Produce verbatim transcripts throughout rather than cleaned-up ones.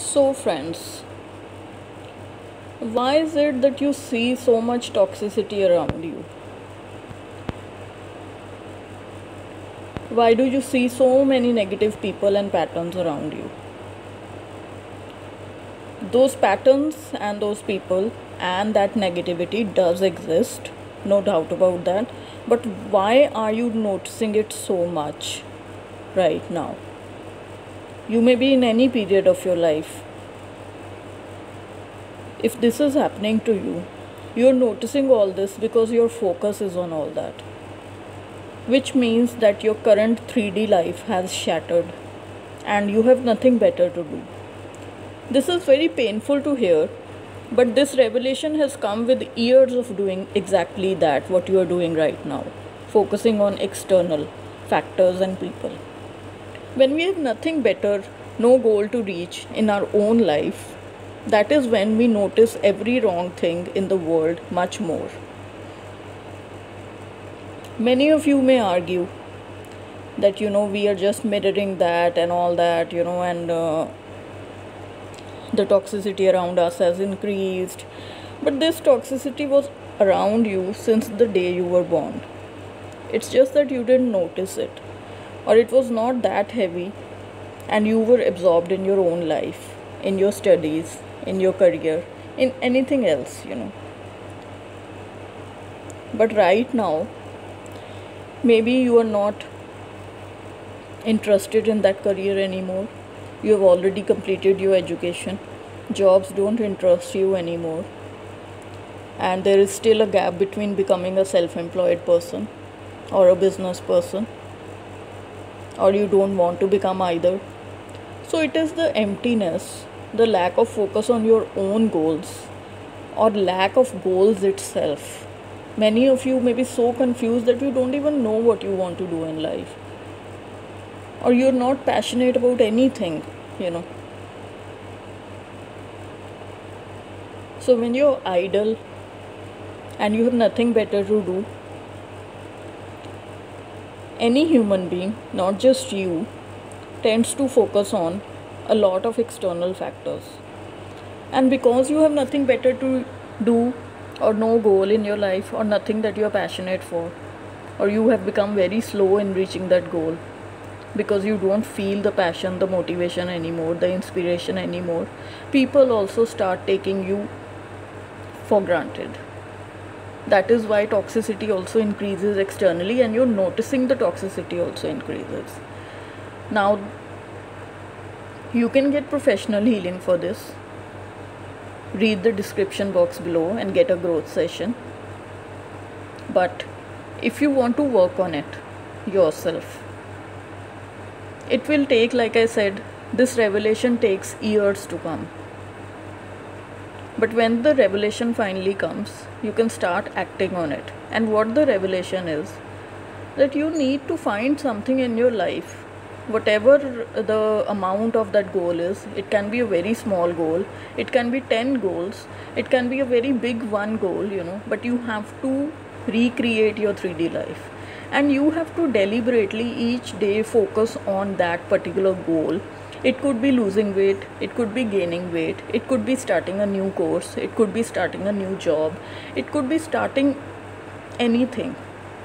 So, friends, why is it that you see so much toxicity around you? Why do you see so many negative people and patterns around you? Those patterns and those people and that negativity does exist, no doubt about that. But why are you noticing it so much right now? You may be in any period of your life. If this is happening to you, you're noticing all this because your focus is on all that, which means that your current three D life has shattered and you have nothing better to do. This is very painful to hear, but this revelation has come with years of doing exactly that, what you are doing right now, focusing on external factors and people. When we have nothing better, no goal to reach in our own life, that is when we notice every wrong thing in the world much more. Many of you may argue that, you know, we are just mirroring that and all that, you know, and uh, the toxicity around us has increased. But this toxicity was around you since the day you were born. It's just that you didn't notice it, or it was not that heavy, and you were absorbed in your own life, in your studies, in your career, in anything else, you know. But right now, maybe you are not interested in that career anymore. You have already completed your education. Jobs don't interest you anymore. And there is still a gap between becoming a self-employed person or a business person, or you don't want to become either. So it is the emptiness, the lack of focus on your own goals, or lack of goals itself. Many of you may be so confused that you don't even know what you want to do in life, or you're not passionate about anything, you know. So when you're idle and you have nothing better to do, any human being, not just you, tends to focus on a lot of external factors. And because you have nothing better to do, or no goal in your life, or nothing that you are passionate for, or you have become very slow in reaching that goal because you don't feel the passion, the motivation anymore, the inspiration anymore, people also start taking you for granted. That is why toxicity also increases externally, and you're noticing the toxicity also increases. Now, you can get professional healing for this. Read the description box below and get a growth session. But if you want to work on it yourself, it will take, like I said, this revelation takes years to come. But when the revelation finally comes, you can start acting on it. And what the revelation is, that you need to find something in your life, whatever the amount of that goal is. It can be a very small goal, it can be ten goals, it can be a very big one goal, you know, but you have to recreate your three D life. And you have to deliberately each day focus on that particular goal. It could be losing weight, it could be gaining weight, it could be starting a new course, it could be starting a new job, it could be starting anything,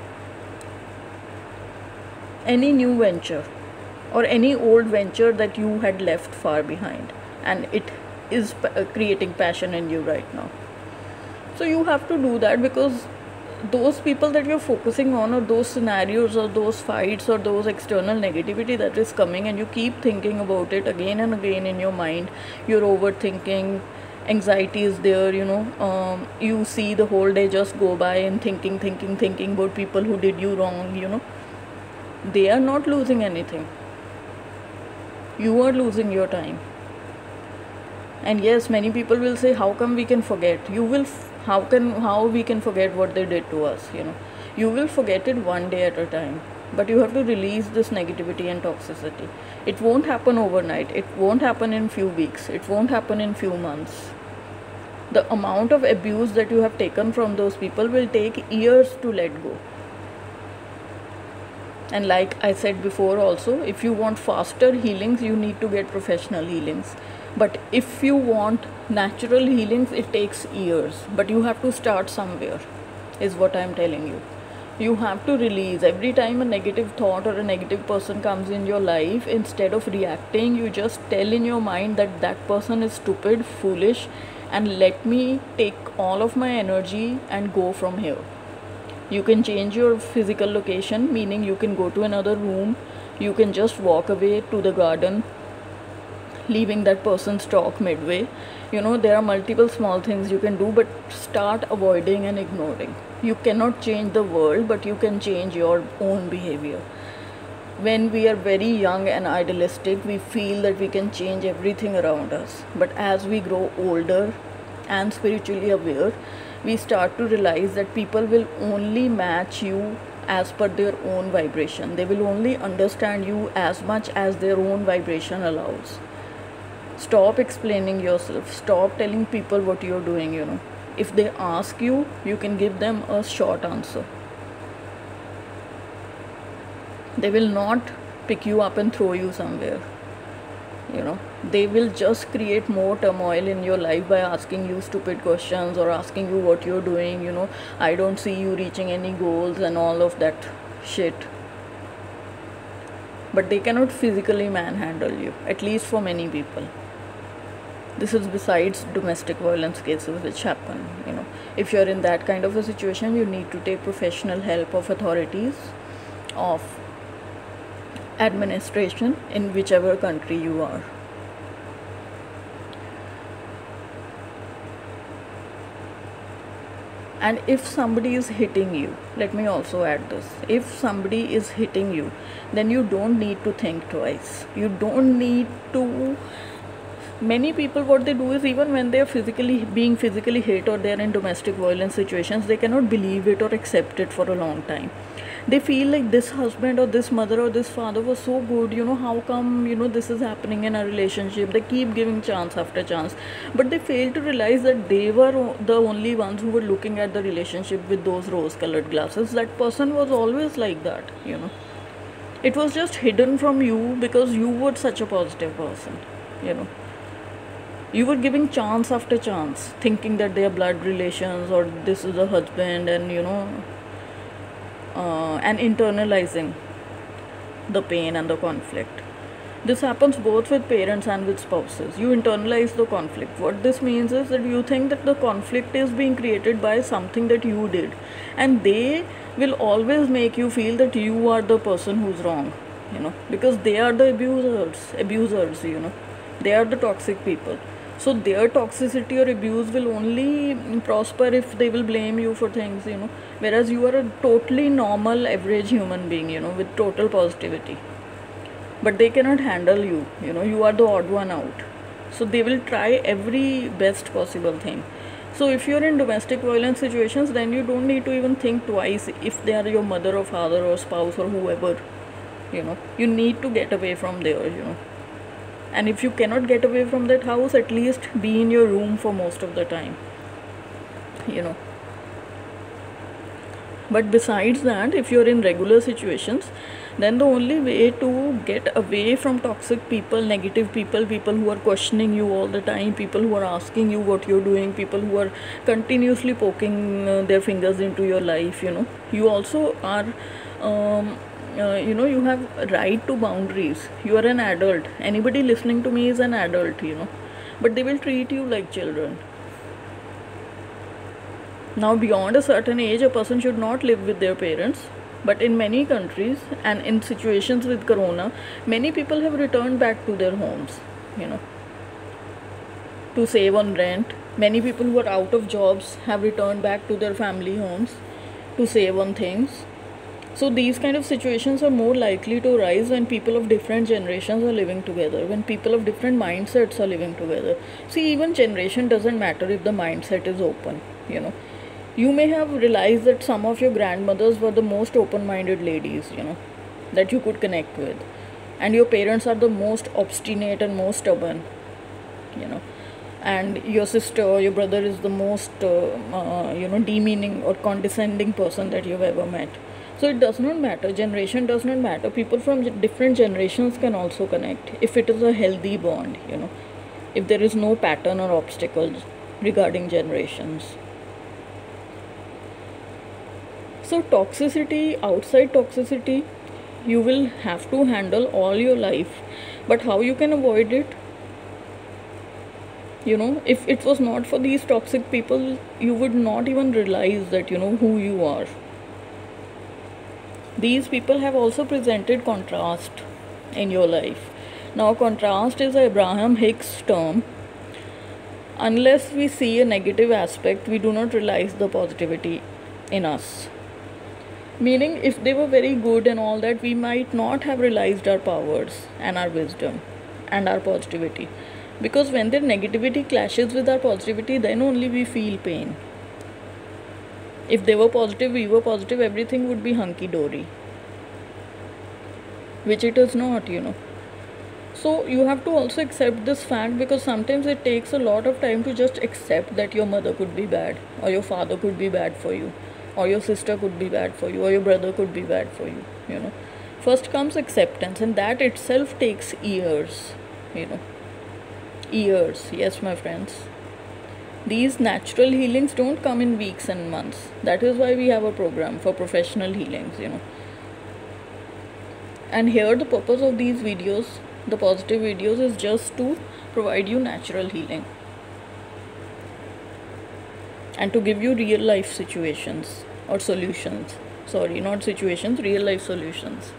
any new venture, or any old venture that you had left far behind, and it is creating passion in you right now. So you have to do that, because those people that you're focusing on, or those scenarios, or those fights, or those external negativity that is coming, and you keep thinking about it again and again in your mind, you're overthinking, anxiety is there, you know, um, you see the whole day just go by and thinking, thinking, thinking about people who did you wrong, you know. They are not losing anything. You are losing your time. And yes, many people will say, how come we can forget? You will, f- how can, how we can forget what they did to us, you know. You will forget it one day at a time. But you have to release this negativity and toxicity. It won't happen overnight. It won't happen in few weeks. It won't happen in few months. The amount of abuse that you have taken from those people will take years to let go. And like I said before also, if you want faster healings, you need to get professional healings. But if you want natural healings, it takes years, but you have to start somewhere, is what I'm telling you. You have to release. Every time a negative thought or a negative person comes in your life, instead of reacting, you just tell in your mind that that person is stupid, foolish, and let me take all of my energy and go from here. You can change your physical location, meaning you can go to another room, you can just walk away to the garden, leaving that person's talk midway. You know, there are multiple small things you can do, but start avoiding and ignoring. You cannot change the world, but you can change your own behavior. When we are very young and idealistic, we feel that we can change everything around us. But as we grow older and spiritually aware, we start to realize that people will only match you as per their own vibration. They will only understand you as much as their own vibration allows. Stop explaining yourself. Stop telling people what you're doing, you know. If they ask you, you can give them a short answer. They will not pick you up and throw you somewhere. You know, they will just create more turmoil in your life by asking you stupid questions or asking you what you're doing. You know, I don't see you reaching any goals and all of that shit. But they cannot physically manhandle you, at least for many people. This is besides domestic violence cases which happen. You know, if you're in that kind of a situation, you need to take professional help of authorities, of administration in whichever country you are. And if somebody is hitting you, let me also add this, if somebody is hitting you, then you don't need to think twice. You don't need to. Many people, what they do is, even when they are physically being physically hit or they are in domestic violence situations, they cannot believe it or accept it for a long time. They feel like this husband or this mother or this father was so good, you know, how come, you know, this is happening in a relationship. They keep giving chance after chance, but they fail to realize that they were the only ones who were looking at the relationship with those rose colored glasses. That person was always like that, you know. It was just hidden from you because you were such a positive person, you know. You were giving chance after chance, thinking that they are blood relations or this is a husband, and you know, uh, and internalizing the pain and the conflict. This happens both with parents and with spouses. You internalize the conflict. What this means is that you think that the conflict is being created by something that you did, and they will always make you feel that you are the person who's wrong, you know, because they are the abusers, abusers, you know, they are the toxic people. So their toxicity or abuse will only prosper if they will blame you for things, you know, whereas you are a totally normal, average human being, you know, with total positivity. But they cannot handle you, you know, you are the odd one out. So they will try every best possible thing. So if you're in domestic violence situations, then you don't need to even think twice if they are your mother or father or spouse or whoever, you know, you need to get away from there, you know. And if you cannot get away from that house, at least be in your room for most of the time, you know. But besides that, if you're in regular situations, then the only way to get away from toxic people, negative people, people who are questioning you all the time, people who are asking you what you're doing, people who are continuously poking uh, their fingers into your life, you know, you also are um, uh, you know, you have right to boundaries. You are an adult. Anybody listening to me is an adult, you know, but they will treat you like children. Now, beyond a certain age, a person should not live with their parents. But in many countries and in situations with corona, many people have returned back to their homes, you know, to save on rent. Many people who are out of jobs have returned back to their family homes to save on things. So these kind of situations are more likely to arise when people of different generations are living together, when people of different mindsets are living together. See, even generation doesn't matter if the mindset is open, you know. You may have realized that some of your grandmothers were the most open-minded ladies, you know, that you could connect with. And your parents are the most obstinate and most stubborn, you know. And your sister or your brother is the most, uh, uh, you know, demeaning or condescending person that you've ever met. So it does not matter. Generation does not matter. People from different generations can also connect if it is a healthy bond, you know. if there is no pattern or obstacles regarding generations. So toxicity, outside toxicity, you will have to handle all your life, but how you can avoid it? You know, if it was not for these toxic people, you would not even realize that, you know, who you are. These people have also presented contrast in your life. Now contrast is a Abraham Hicks term. Unless we see a negative aspect, we do not realize the positivity in us. Meaning, if they were very good and all that, we might not have realized our powers and our wisdom and our positivity. Because when their negativity clashes with our positivity, then only we feel pain. If they were positive, we were positive, everything would be hunky-dory. Which it is not, you know. So you have to also accept this fact, because sometimes it takes a lot of time to just accept that your mother could be bad, or your father could be bad for you, or your sister could be bad for you, or your brother could be bad for you, you know. First comes acceptance, and that itself takes years, you know. Years, yes, my friends. These natural healings don't come in weeks and months. That is why we have a program for professional healings, you know. And here the purpose of these videos, the positive videos, is just to provide you natural healing and to give you real life situations or solutions. Sorry, not situations, real life solutions.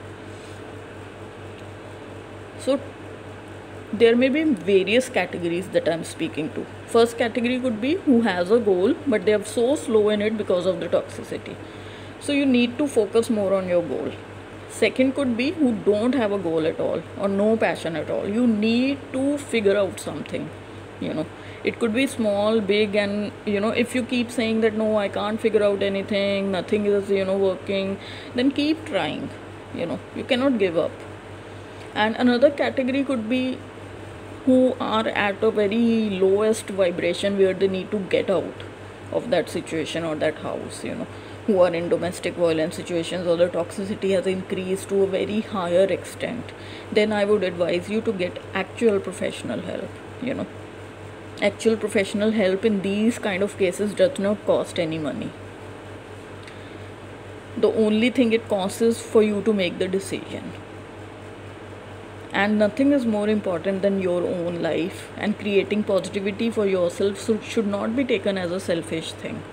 So there may be various categories that I'm speaking to. First category could be who has a goal, but they are so slow in it because of the toxicity. So you need to focus more on your goal. Second could be who don't have a goal at all or no passion at all. You need to figure out something, you know. It could be small, big, and, you know, if you keep saying that, no, I can't figure out anything, nothing is, you know, working, then keep trying, you know. You cannot give up. And another category could be who are at a very lowest vibration where they need to get out of that situation or that house, you know, who are in domestic violence situations, or the toxicity has increased to a very higher extent. Then I would advise you to get actual professional help, you know. Actual professional help in these kind of cases does not cost any money. The only thing it costs is for you to make the decision. And nothing is more important than your own life, and creating positivity for yourself should not be taken as a selfish thing.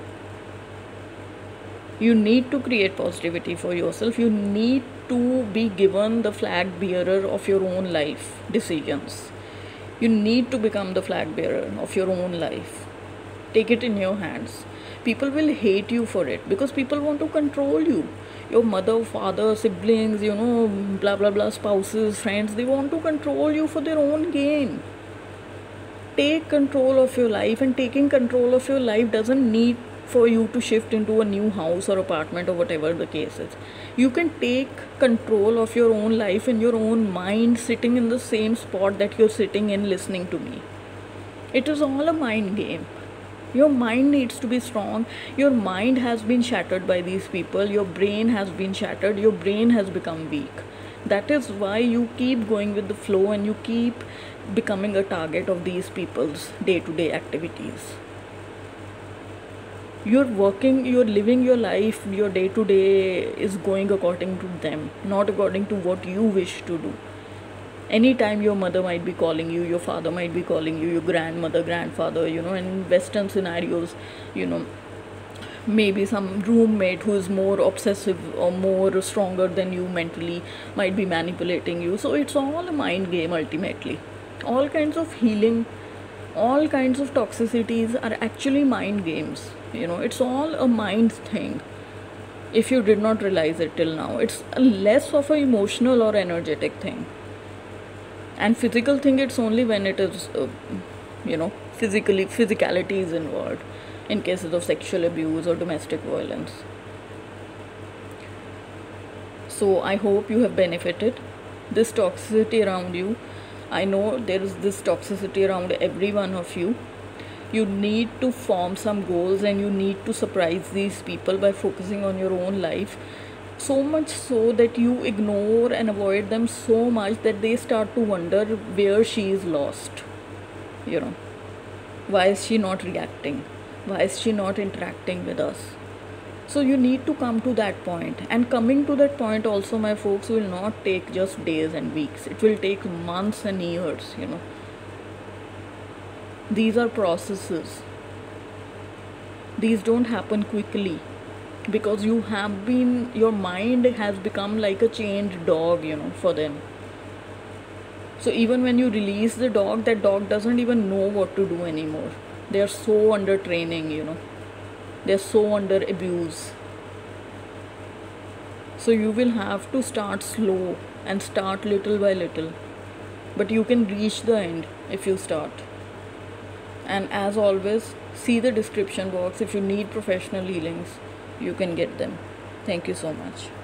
You need to create positivity for yourself. You need to be given the flag bearer of your own life decisions. You need to become the flag bearer of your own life. Take it in your hands. People will hate you for it because people want to control you. Your mother, father, siblings, you know, blah blah blah, spouses, friends, they want to control you for their own gain. Take control of your life, and taking control of your life doesn't need for you to shift into a new house or apartment or whatever the case is. You can take control of your own life in your own mind, sitting in the same spot that you're sitting in listening to me. It is all a mind game. Your mind needs to be strong. Your mind has been shattered by these people. Your brain has been shattered. Your brain has become weak. That is why you keep going with the flow, and you keep becoming a target of these people's day-to-day activities. You're working, you're living your life, your day-to-day is going according to them, not according to what you wish to do. Anytime your mother might be calling you, your father might be calling you, your grandmother, grandfather, you know, in Western scenarios, you know, maybe some roommate who is more obsessive or more stronger than you mentally might be manipulating you. So it's all a mind game ultimately. All kinds of healing, all kinds of toxicities are actually mind games. You know, it's all a mind thing. If you did not realize it till now, it's less of an emotional or energetic thing. And physical thing, it's only when it is, uh, you know, physically, physicality is involved in cases of sexual abuse or domestic violence. So I hope you have benefited. This toxicity around you, I know there is this toxicity around every one of you. You need to form some goals, and you need to surprise these people by focusing on your own life. So much so that you ignore and avoid them so much that they start to wonder where she is lost. you know, why is she not reacting, why is she not interacting with us? So you need to come to that point, and coming to that point also, my folks, will not take just days and weeks. It will take months and years, you know. These are processes. These don't happen quickly, because you have been, your mind has become like a chained dog, you know, for them. So even when you release the dog, that dog doesn't even know what to do anymore. They are so under training, you know. They're so under abuse. So you will have to start slow and start little by little. But you can reach the end if you start. And as always, see the description box. If you need professional healings, you can get them. Thank you so much.